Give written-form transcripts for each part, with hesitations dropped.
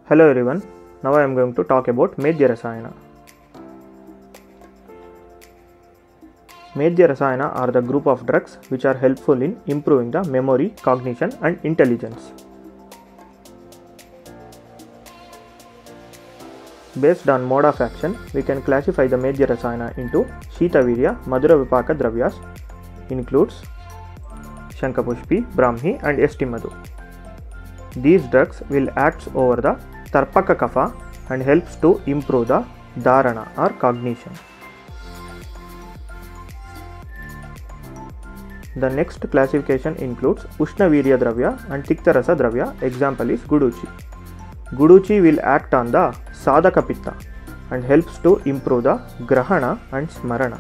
Hello everyone, now I am going to talk about Medhya Rasayana. Medhya Rasayana are the group of drugs which are helpful in improving the memory, cognition and intelligence. Based on mode of action, we can classify the Medhya Rasayana into Shitavirya, Madhura Vipaka Dravyas, includes Shankapushpi, Brahmi and Esti-Madhu. These drugs will act over the Tarpaka Kapha and helps to improve the Dharana or cognition. The next classification includes Ushnavirya Dravya and Tiktarasa Dravya. Example is Guduchi. Guduchi will act on the Sadhaka Pitta and helps to improve the Grahana and Smarana.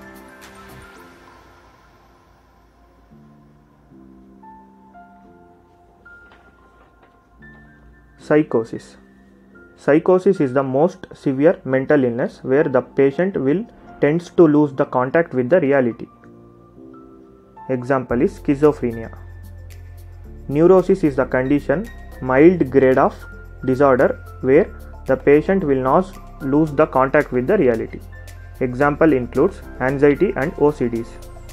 Psychosis. Psychosis is the most severe mental illness where the patient will tends to lose the contact with the reality. Example is schizophrenia. Neurosis is the condition, mild grade of disorder where the patient will not lose the contact with the reality. Example includes anxiety and OCDs.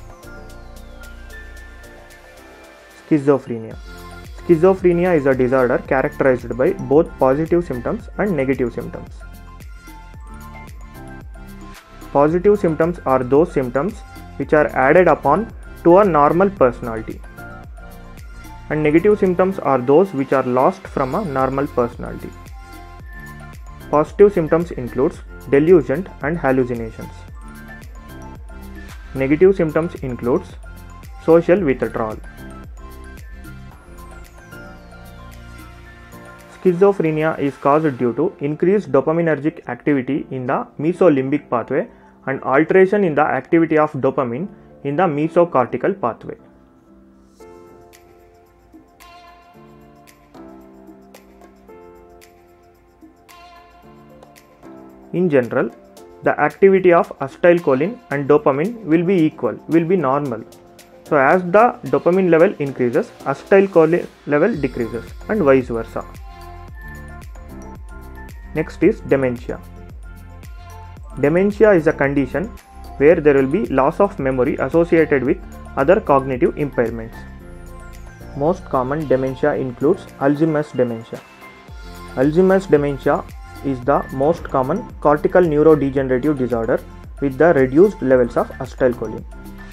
Schizophrenia. Schizophrenia is a disorder characterized by both positive symptoms and negative symptoms. Positive symptoms are those symptoms which are added upon to a normal personality, and negative symptoms are those which are lost from a normal personality. Positive symptoms includes delusion and hallucinations. Negative symptoms includes social withdrawal. Schizophrenia is caused due to increased dopaminergic activity in the mesolimbic pathway and alteration in the activity of dopamine in the mesocortical pathway. In general, the activity of acetylcholine and dopamine will be equal, will be normal. So as the dopamine level increases, acetylcholine level decreases and vice versa. Next is dementia. Dementia is a condition where there will be loss of memory associated with other cognitive impairments. Most common dementia includes Alzheimer's dementia. Alzheimer's dementia is the most common cortical neurodegenerative disorder with the reduced levels of acetylcholine.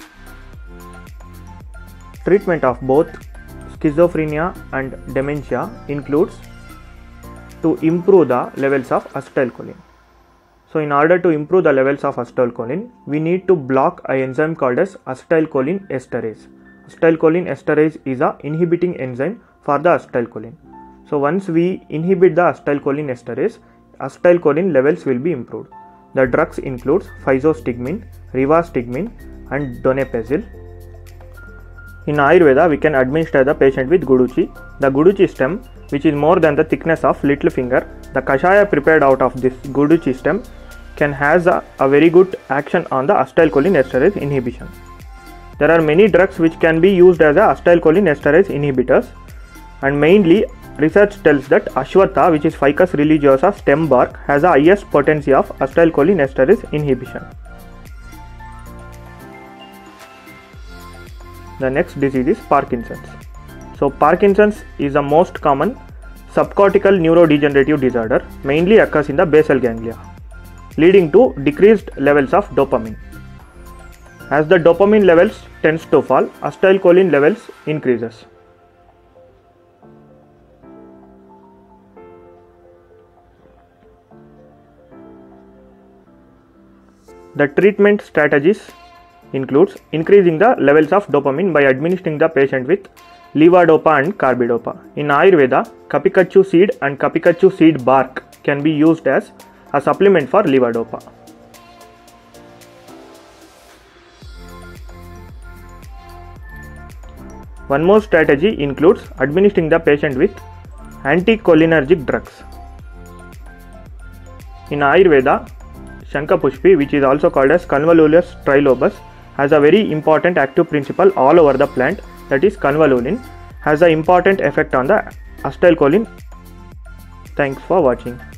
Treatment of both schizophrenia and dementia includes to improve the levels of acetylcholine. So in order to improve the levels of acetylcholine, we need to block an enzyme called as acetylcholine esterase. Acetylcholine esterase is a inhibiting enzyme for the acetylcholine. So once we inhibit the acetylcholine esterase, acetylcholine levels will be improved. The drugs includes physostigmine, rivastigmine and donepezil. In Ayurveda, we can administer the patient with Guduchi. The Guduchi stem, which is more than the thickness of little finger, the kashaya prepared out of this Guduchi stem can has a very good action on the acetylcholine esterase inhibition. There are many drugs which can be used as a acetylcholine esterase inhibitors, and mainly research tells that Ashwatha, which is Ficus religiosa stem bark, has the highest potency of acetylcholine esterase inhibition. The next disease is Parkinson's. So Parkinson's is the most common subcortical neurodegenerative disorder, mainly occurs in the basal ganglia, leading to decreased levels of dopamine. As the dopamine levels tends to fall, acetylcholine levels increases. The treatment strategies includes increasing the levels of dopamine by administering the patient with levodopa and carbidopa. In Ayurveda, kapikachu seed and kapikachu seed bark can be used as a supplement for levodopa. One more strategy includes administering the patient with anticholinergic drugs. In Ayurveda, Shankapushpi, which is also called as Convolvulus trilobus, has a very important active principle all over the plant, that is convolvulin, has an important effect on the acetylcholine Thanks for watching.